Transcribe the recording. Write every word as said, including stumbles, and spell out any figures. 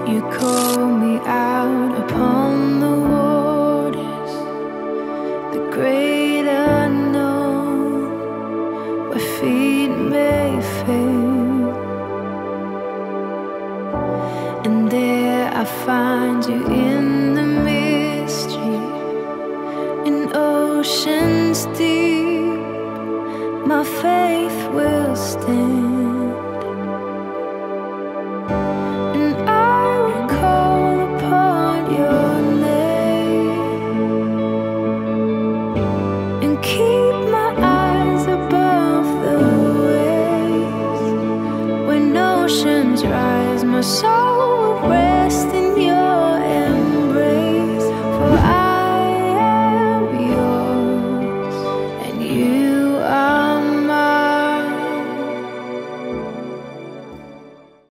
You call me out upon the waters, the great unknown, where feet may fail. And there I find you in the mystery, in oceans deep. My faith will stand. Rise, my soul